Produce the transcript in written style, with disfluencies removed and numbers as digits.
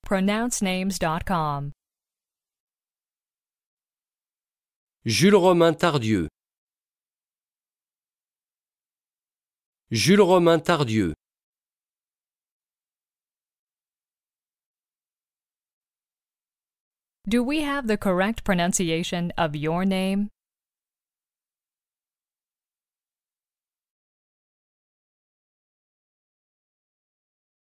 pronouncenames.com. Jules-Romain Tardieu. Jules-Romain Tardieu. Do we have the correct pronunciation of your name?